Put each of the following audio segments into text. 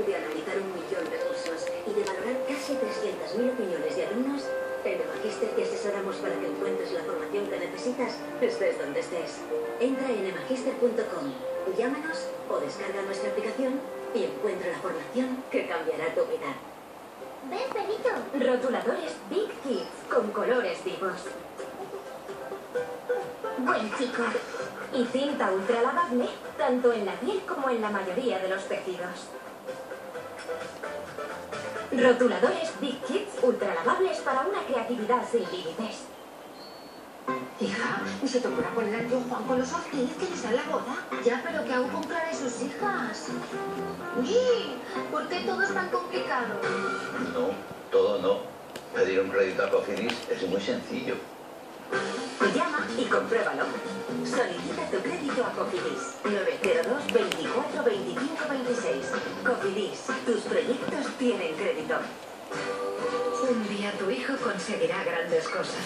de analizar 1 millón de cursos y de valorar casi 300.000 opiniones de alumnos, en el Magister te asesoramos para que encuentres la formación que necesitas, estés donde estés. Entra en emagister.com, llámanos o descarga nuestra aplicación y encuentra la formación que cambiará tu vida. ¡Ven, perrito! Rotuladores Big Kids con colores vivos. Buen chico. Y cinta ultralavable, tanto en la piel como en la mayoría de los tejidos. Rotuladores Big Kids ultralavables para una creatividad sin límites. Hija, ¿y se te ocurra poner al tío Juan con los orquídeos que les da la boda? Ya, pero que aún comprará sus hijas. Uy, ¿por qué todo es tan complicado? No, todo no. Pedir un crédito a Cofidis es muy sencillo. Llama y compruébalo. Solicita tu crédito a Cofidis. 902 24 25 26. Cofidis, tus proyectos tienen crédito. Un día tu hijo conseguirá grandes cosas.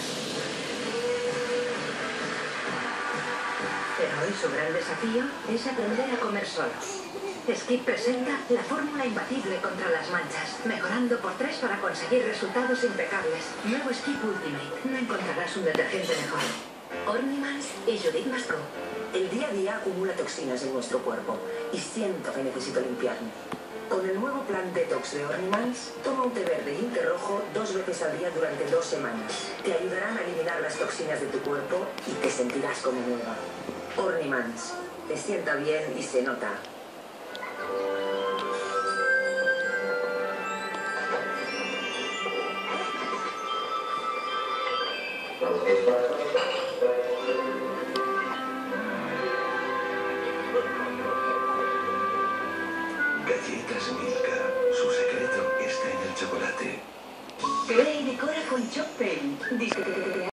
Pero hoy su gran desafío es aprender a comer solo. Skip presenta la fórmula imbatible contra las manchas, mejorando por 3 para conseguir resultados impecables. Nuevo Skip Ultimate. No encontrarás un detergente mejor. Ornimans y Judith Masco. El día a día acumula toxinas en nuestro cuerpo y siento que necesito limpiarme. Con el nuevo plan Detox de Ornimans, toma un té verde y un té rojo 2 veces al día durante 2 semanas. Te ayudarán a eliminar las toxinas de tu cuerpo y te sentirás como nueva. Ornimans. Te sienta bien y se nota. Galletas Milka. Su secreto está en el chocolate. Crea y decora con Choc Paint.